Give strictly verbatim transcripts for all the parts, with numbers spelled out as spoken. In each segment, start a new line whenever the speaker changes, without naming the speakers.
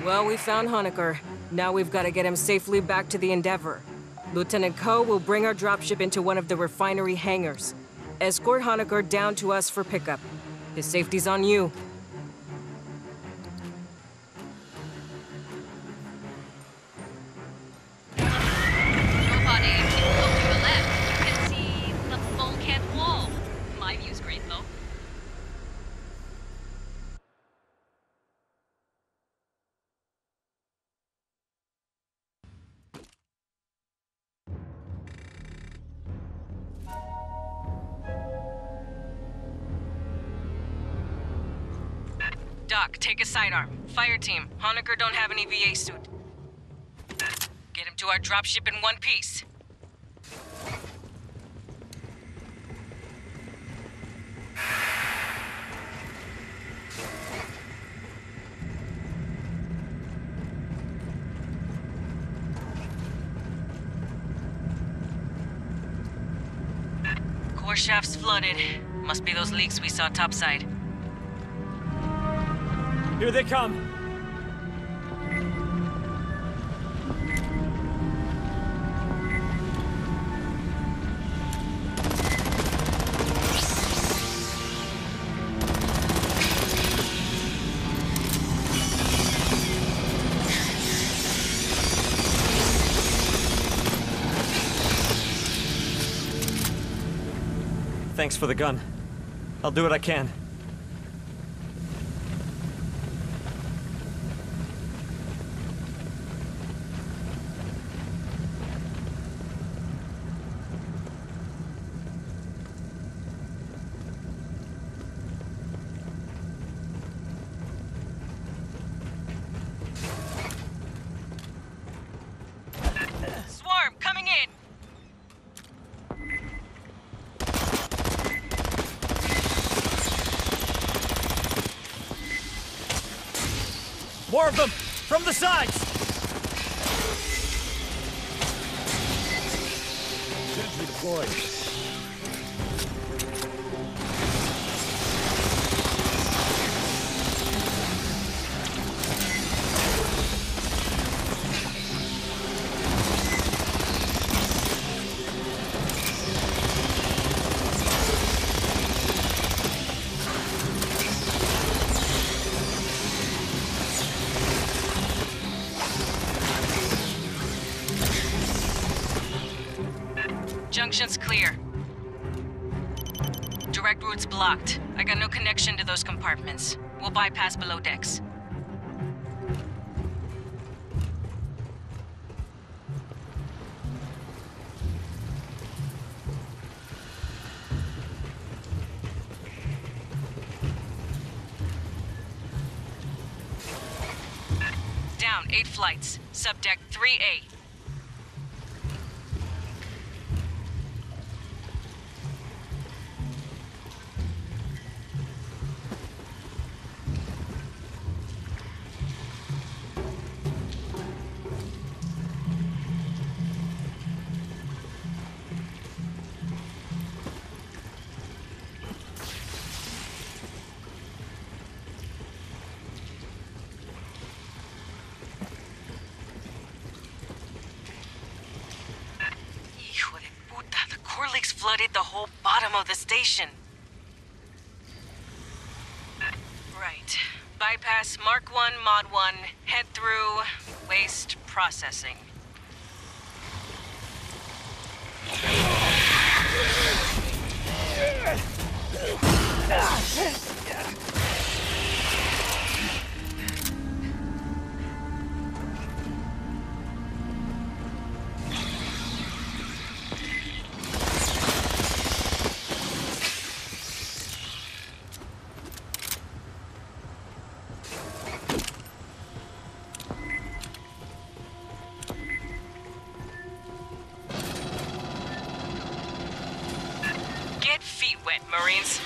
Well, we found Honecker. Now we've got to get him safely back to the Endeavor. Lieutenant Ko will bring our dropship into one of the refinery hangars. Escort Honecker down to us for pickup. His safety's on you.
Robot A, if you look to the left, you can see the bulkhead wall. My view's great, though.
Doc, take a sidearm. Fireteam, Honecker don't have any V A suit. Get him to our dropship in one piece. Core shaft's flooded. Must be those leaks we saw topside.
Here they come! Thanks for the gun. I'll do what I can.
Swarm, coming in!
More of them! From the sides! Sentry deployed.
Junction's clear. Direct route's blocked. I got no connection to those compartments. We'll bypass below decks. Down, eight flights. Subdeck three A. Flooded the whole bottom of the station. Right. Bypass Mark one, Mod one, head through waste processing. Get feet wet, Marines.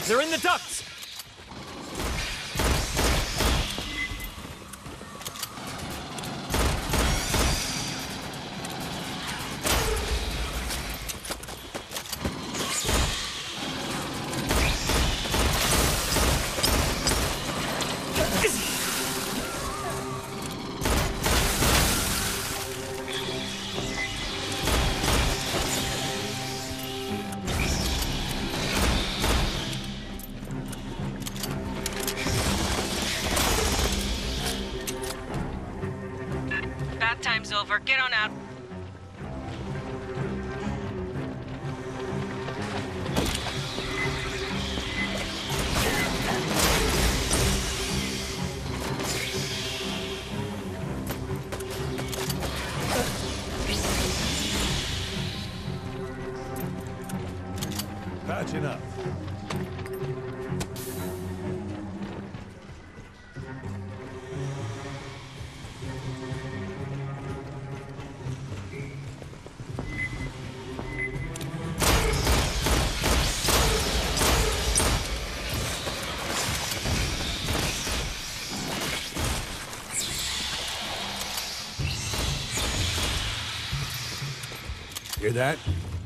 They're in the ducts!
Time's over. Get on out.
Patching up. Hear that?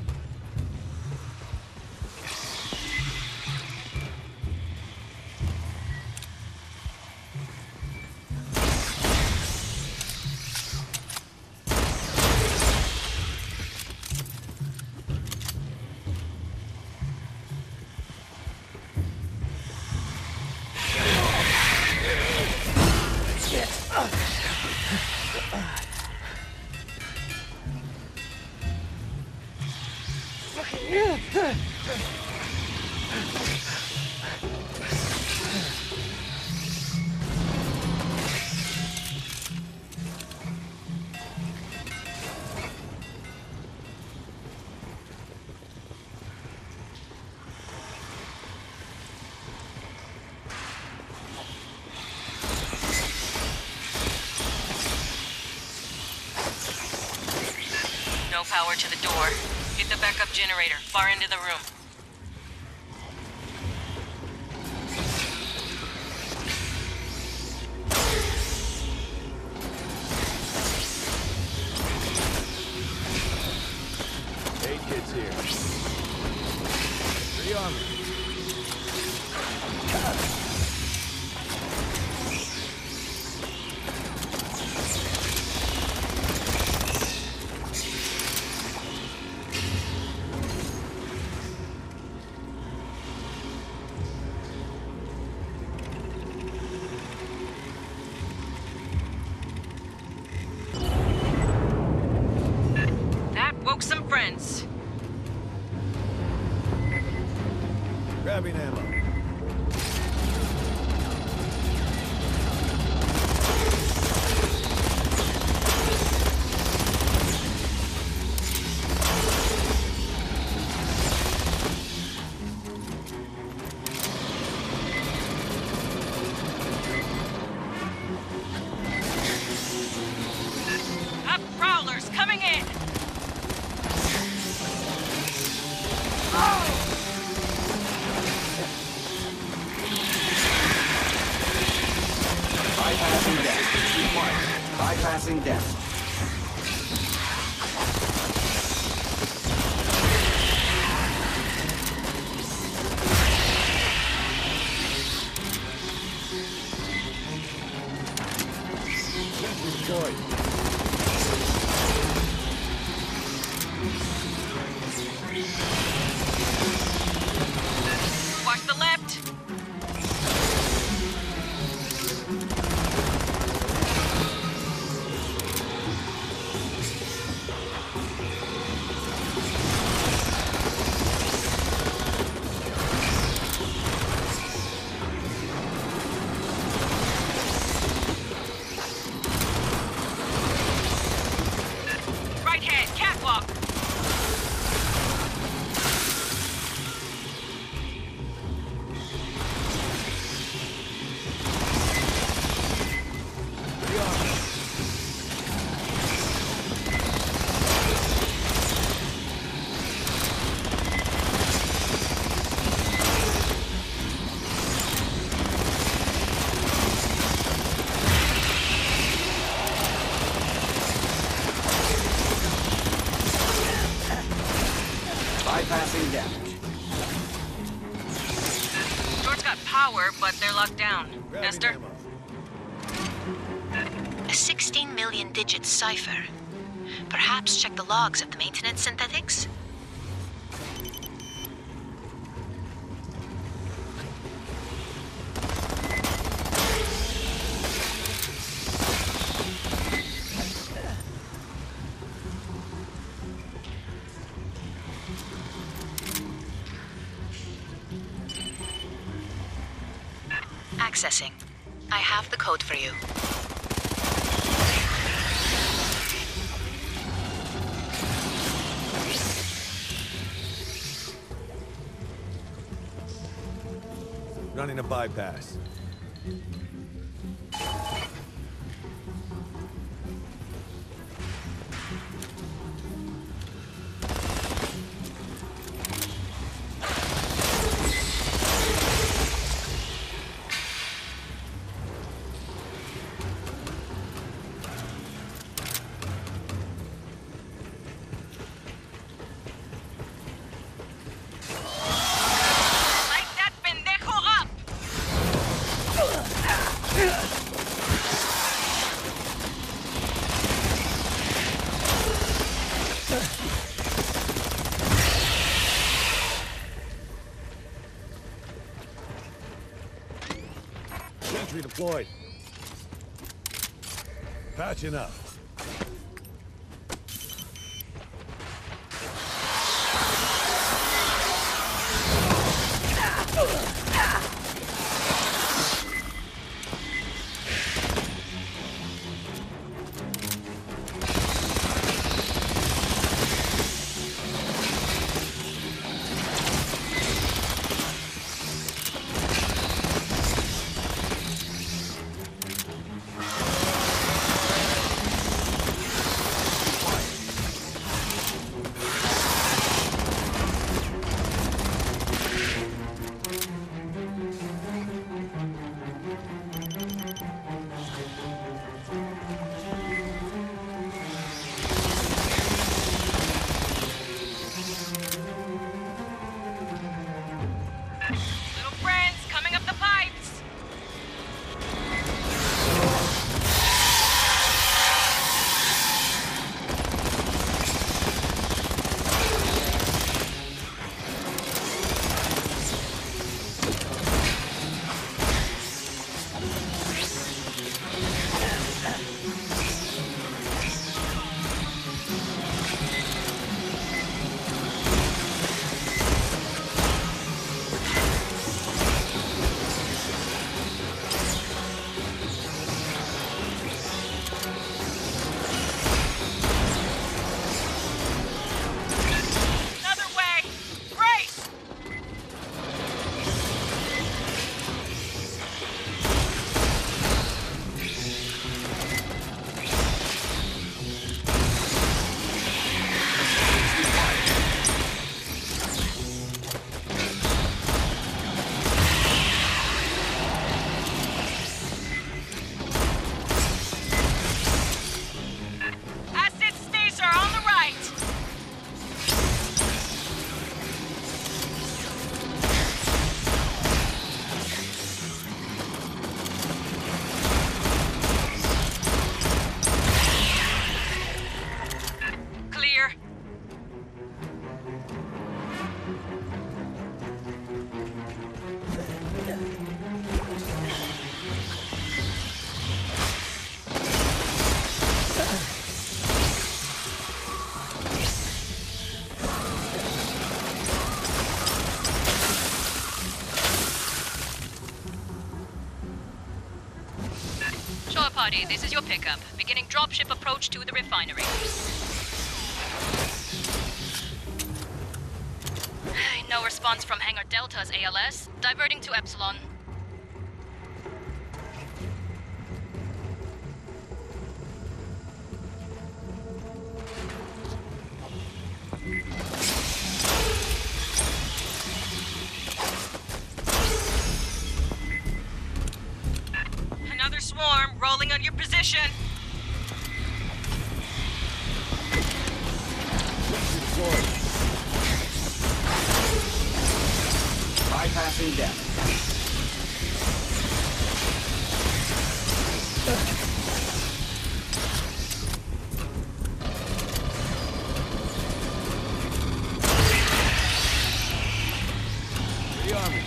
No power to the door. Hit the backup generator, far into the room.
Eight kids here. Three armor.
Woke some friends.
Grabbing ammo.
Up prowlers coming in.
bypassing damage.
Doors got power, but they're locked down.
Grabbing
Esther?
ammo.
A sixteen million digit cipher. Perhaps check the logs of the maintenance synthetics? Accessing. I have the code for you.
Running a bypass.
Light that pendejo up!
Sentry deployed. Patching up.
Little friends coming up the pipes! Another way! Brace! Acid stacer on the right! Clear.
Shore party, this is your pickup. Beginning dropship approach to the refinery. No response from Hangar Delta's A L S. Diverting to Epsilon.
Another swarm rolling on your position.
Sentry deployed.
Bypassing them.
Rearming.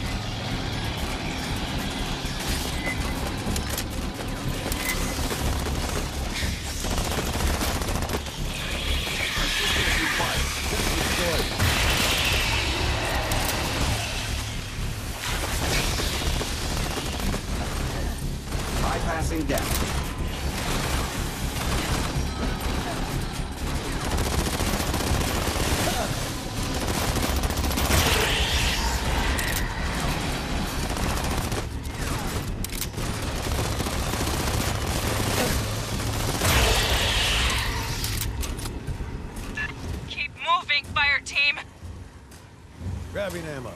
Bypassing them.
Keep moving, fire team!
Grabbing ammo.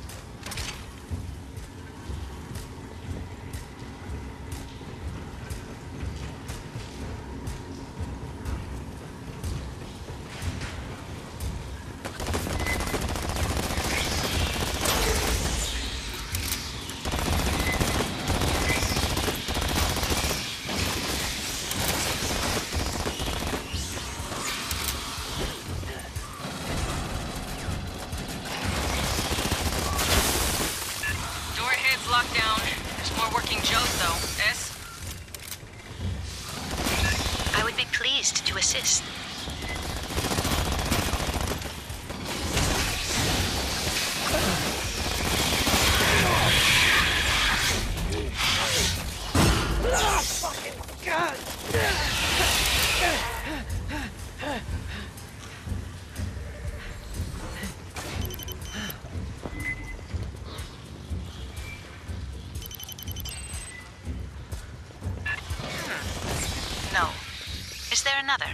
Locked down. There's more working Joes, though. S?
I would be pleased to assist. No. Is there another?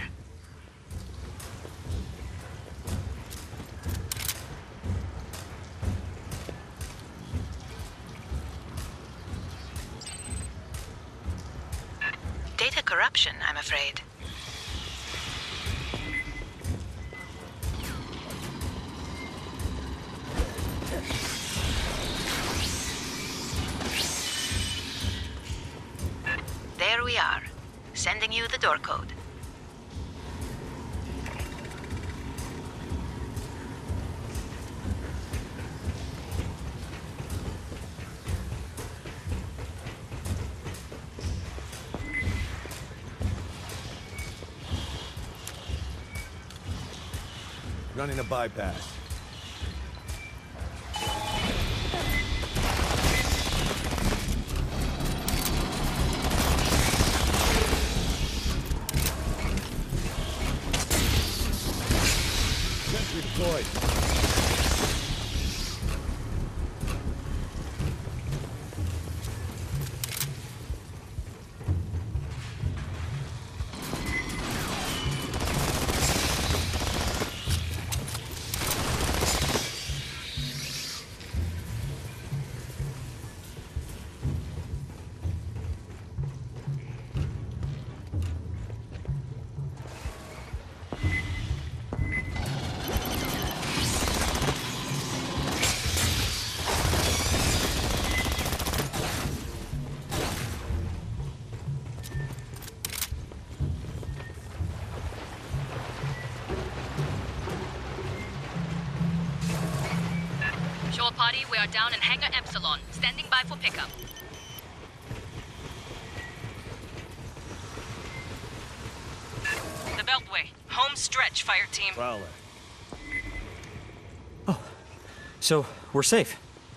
Data corruption, I'm afraid. There we are. Sending you the door code.
Running a bypass. Sentry deployed.
Shore party, we are down in Hangar Epsilon, standing by for pickup.
The Beltway. Home stretch, fire team.
Prowler.
So, we're safe.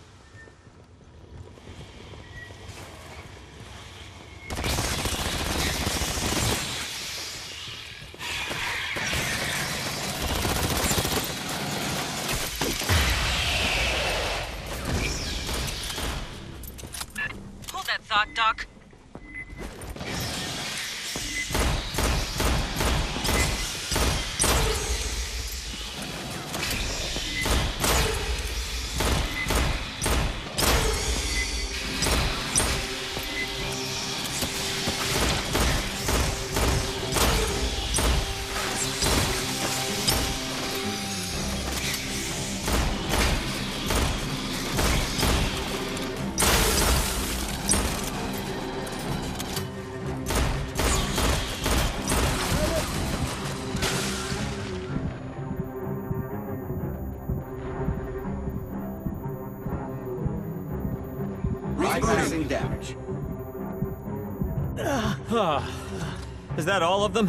Hold that thought, Doc.
Bypassing damage.
Is that all of them?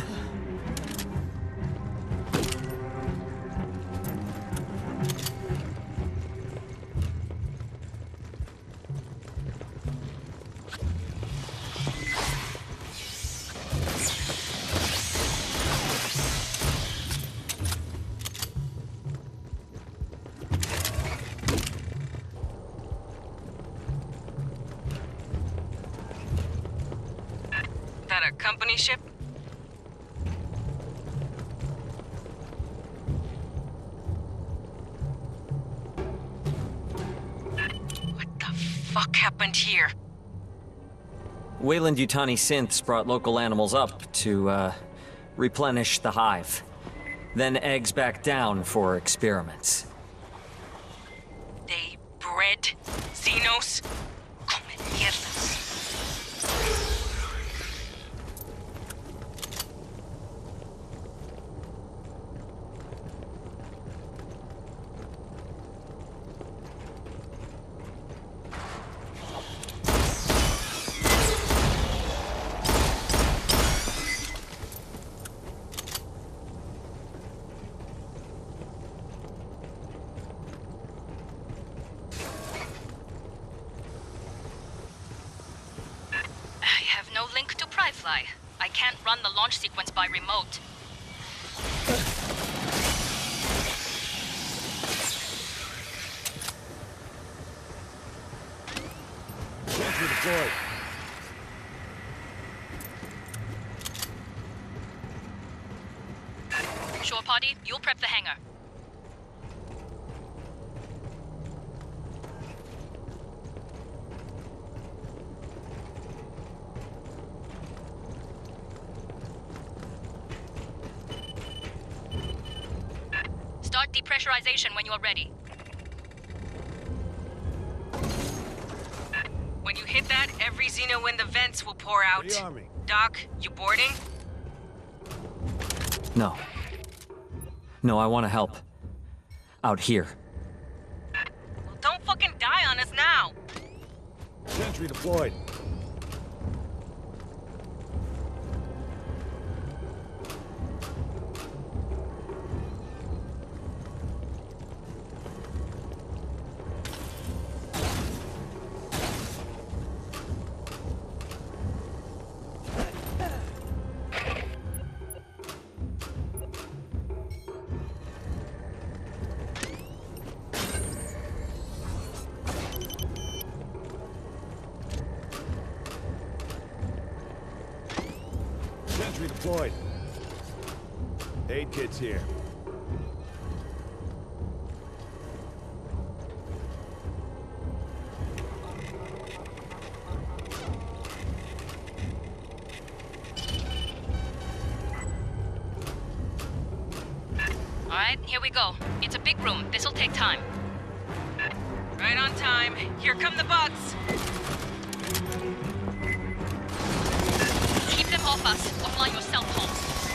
That a company ship? What the fuck happened here?
Wayland Yutani synths brought local animals up to, uh, replenish the hive. Then eggs back down for experiments.
They bred Xenos? Come mierdas.
No link to Pryfly. I can't run the launch sequence by remote.
Sentry deployed.
Shore party, you'll prep the hangar. Start depressurization when you're ready.
When you hit that, every Xeno in the vents will pour out.
The army.
Doc, you boarding?
No. No, I want to help. Out here.
Well, don't fucking die on us now!
Sentry deployed. Sentry deployed. Aid kit's here.
All right, here we go. It's a big room. This'll take time.
Right on time. Here come the bugs.
Keep them off us, or fly yourself home.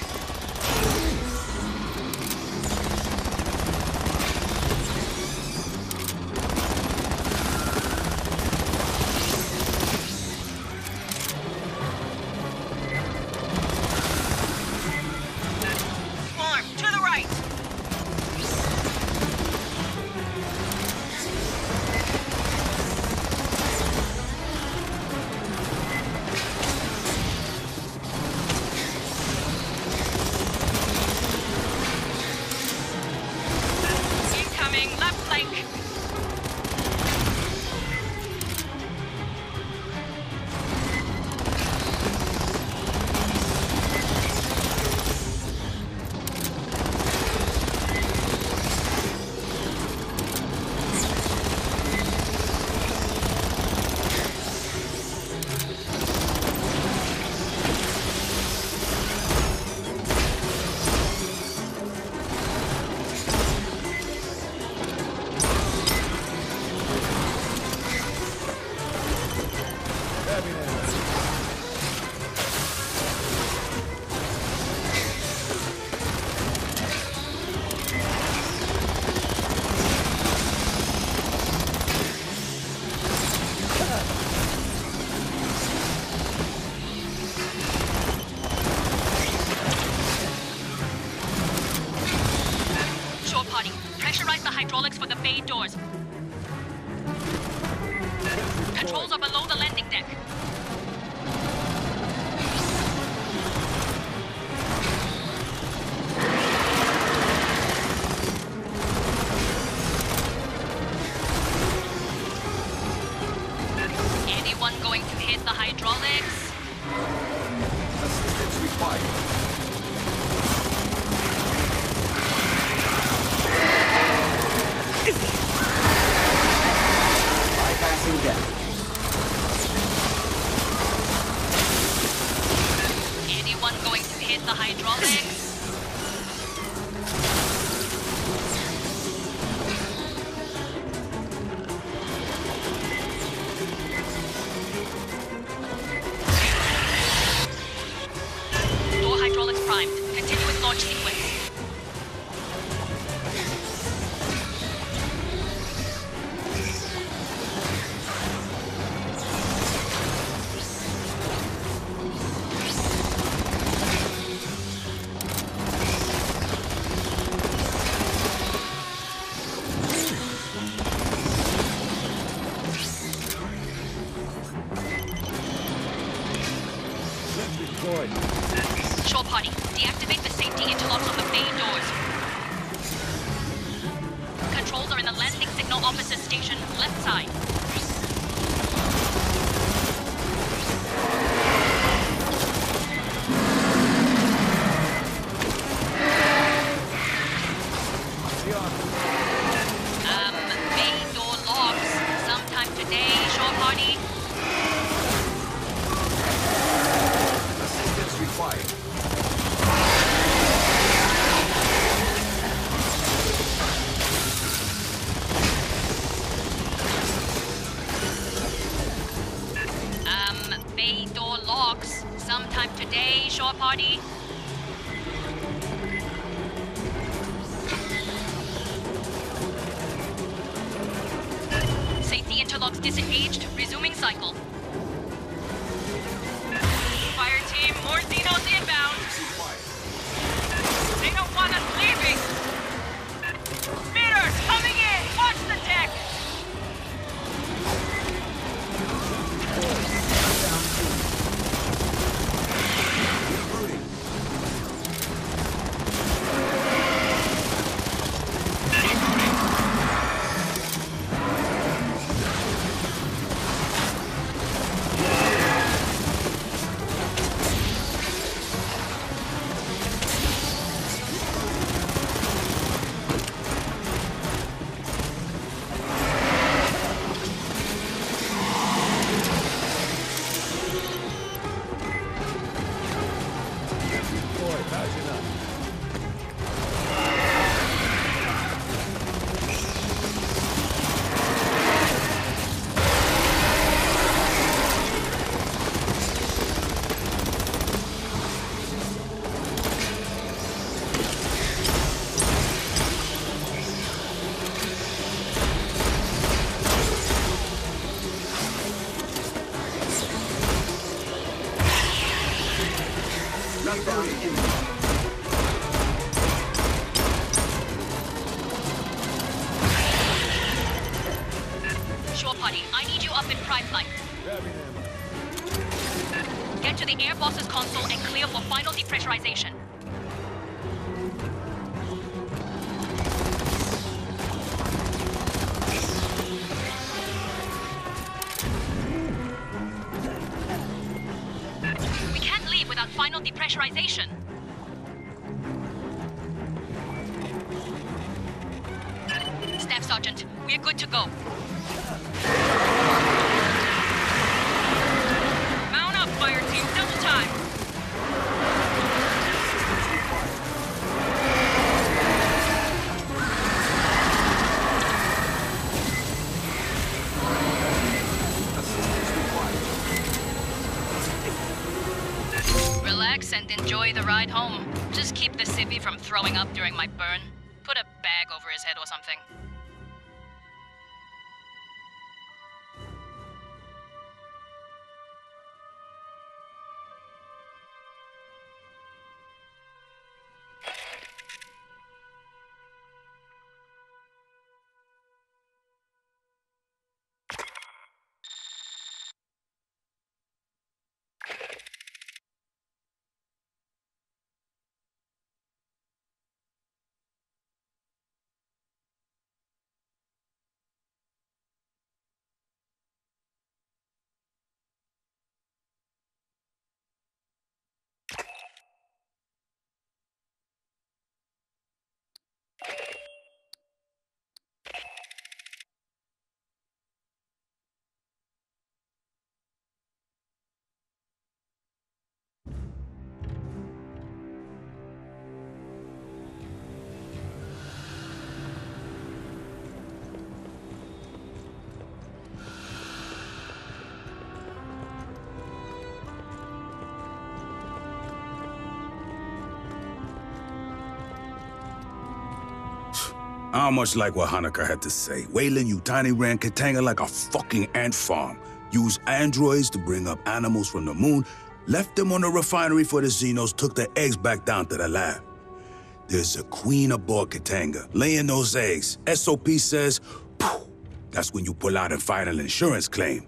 Swarm, to the right!
hydraulics for the bay doors. Controls are below the landing deck. Anyone going to hit the hydraulics?
Assistance required. Bypassing deck.
Anyone going to hit the hydraulics? Door hydraulics primed. Continuous launch sequence.
Sentry deployed.
Shore party, deactivate the safety interlocks on the bay doors. Controls are in the landing signal officer station, left side.
See ya.
Um, bay door locks. Sometime today, shore party.
Assistance required.
Um, bay door locks. Sometime today, shore party. Safety interlocks disengaged. Resuming cycle. Fire team, more Xenos inbound. They don't want us leaving. Speeders coming in. Watch the deck.
Deployed. Imagine up.
Shutdown imminent.
Shore party, I need you up in prime flight.
Grabbing ammo.
Get to the air boss's console and clear for final depressurization. We can't leave without final depressurization. Staff Sergeant, we're good to go. Mount up, fire team, double time.
Assistance required.
Relax and enjoy the ride home. Just keep the civvy from throwing up during my burn. Put a bag over his head or something.
sound much like what Honecker had to say. Weyland-Yutani ran Katanga like a fucking ant farm. Used androids to bring up animals from the moon, left them on the refinery for the Xenos, took the eggs back down to the lab. There's a queen aboard Katanga, laying those eggs. S O P says, poof, that's when you pull out and file an insurance claim.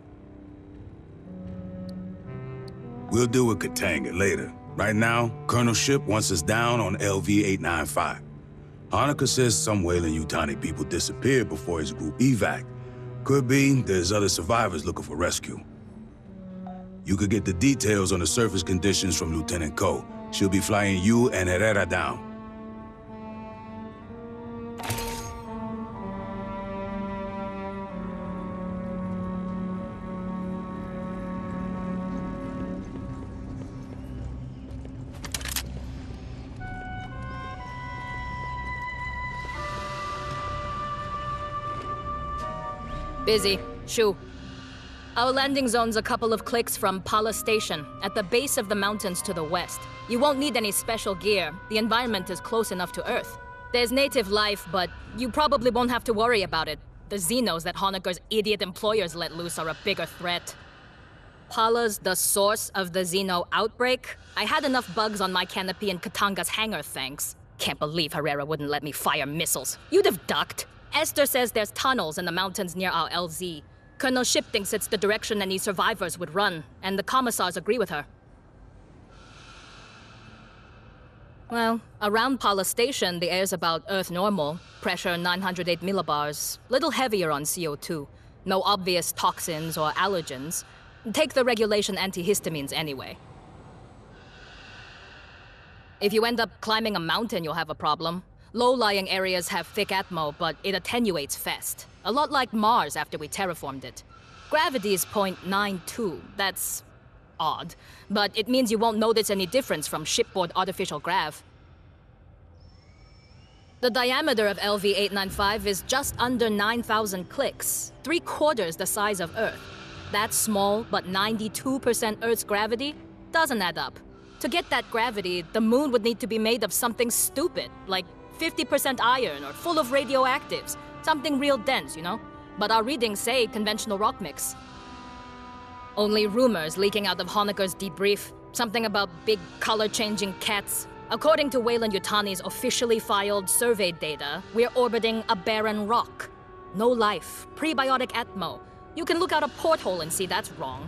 We'll deal with Katanga later. Right now, Colonel Ship wants us down on L V eight ninety-five. Honecker says some Weyland-Yutani people disappeared before his group evac. Could be there's other survivors looking for rescue. You could get the details on the surface conditions from Lieutenant Ko. She'll be flying you and Herrera down.
Busy. Shu. Our landing zone's a couple of clicks from Pala Station, at the base of the mountains to the west. You won't need any special gear. The environment is close enough to Earth. There's native life, but you probably won't have to worry about it. The Xenos that Honecker's idiot employers let loose are a bigger threat. Pala's the source of the Xeno outbreak? I had enough bugs on my canopy in Katanga's hangar, thanks. Can't believe Herrera wouldn't let me fire missiles. You'd have ducked. Esther says there's tunnels in the mountains near our L Z. Colonel Ship thinks it's the direction any survivors would run, and the commissars agree with her. Well, around Pala Station, the air's about Earth normal. Pressure nine hundred eight millibars. Little heavier on C O two. No obvious toxins or allergens. Take the regulation antihistamines anyway. If you end up climbing a mountain, you'll have a problem. Low-lying areas have thick atmo, but it attenuates fast. A lot like Mars after we terraformed it. Gravity is zero point nine two. That's odd. But it means you won't notice any difference from shipboard artificial grav. The diameter of L V eight ninety-five is just under nine thousand clicks, three quarters the size of Earth. That's small, but ninety-two percent Earth's gravity doesn't add up. To get that gravity, the moon would need to be made of something stupid, like fifty percent iron or full of radioactives. Something real dense, you know? But our readings say conventional rock mix. Only rumors leaking out of Honecker's debrief. Something about big color-changing cats. According to Weyland-Yutani's officially filed survey data, we're orbiting a barren rock. No life, prebiotic atmo. You can look out a porthole and see that's wrong.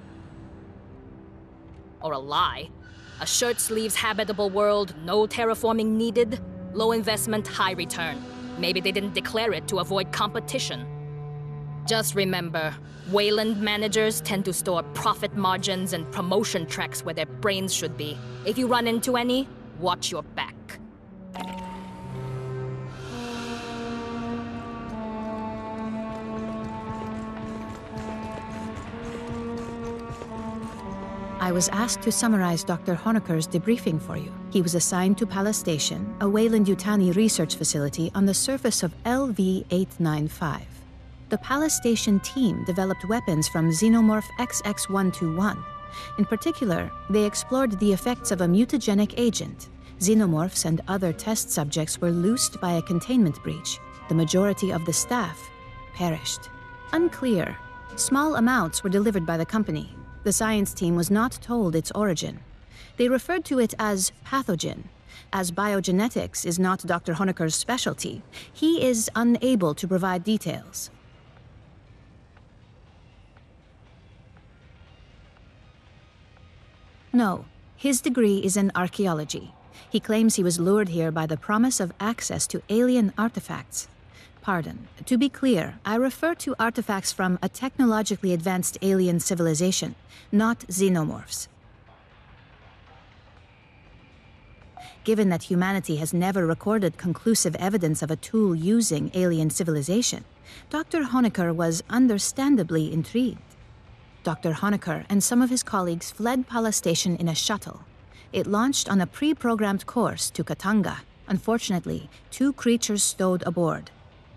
Or a lie. A shirt-sleeves habitable world, no terraforming needed. Low investment, high return. Maybe they didn't declare it to avoid competition. Just remember, Weyland managers tend to store profit margins and promotion tracks where their brains should be. If you run into any, watch your back.
I was asked to summarize Doctor Honecker's debriefing for you. He was assigned to Pala Station, a Weyland-Yutani research facility on the surface of L V eight ninety-five. The Pala Station team developed weapons from Xenomorph X X one twenty-one. In particular, they explored the effects of a mutagenic agent. Xenomorphs and other test subjects were loosed by a containment breach. The majority of the staff perished. Unclear. Small amounts were delivered by the company. The science team was not told its origin. They referred to it as pathogen. As biogenetics is not Doctor Honecker's specialty, he is unable to provide details. No, his degree is in archaeology. He claims he was lured here by the promise of access to alien artifacts. Pardon. To be clear, I refer to artifacts from a technologically advanced alien civilization, not xenomorphs. Given that humanity has never recorded conclusive evidence of a tool using alien civilization, Doctor Honecker was understandably intrigued. Doctor Honecker and some of his colleagues fled Pala Station in a shuttle. It launched on a pre-programmed course to Katanga. Unfortunately, two creatures stowed aboard.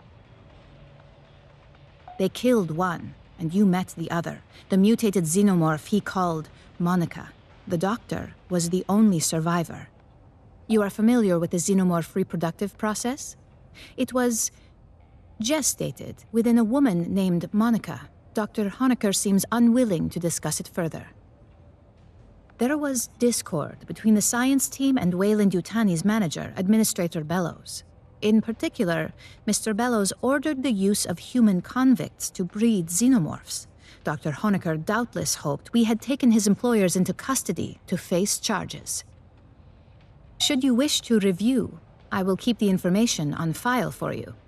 They killed one, and you met the other, the mutated xenomorph he called Monica. The doctor was the only survivor. You are familiar with the xenomorph reproductive process? It was gestated within a woman named Monica. Doctor Honecker seems unwilling to discuss it further. There was discord between the science team and Weyland-Yutani's manager, Administrator Bellows. In particular, Mister Bellows ordered the use of human convicts to breed xenomorphs. Doctor Honecker doubtless hoped we had taken his employers into custody to face charges. Should you wish to review, I will keep the information on file for you.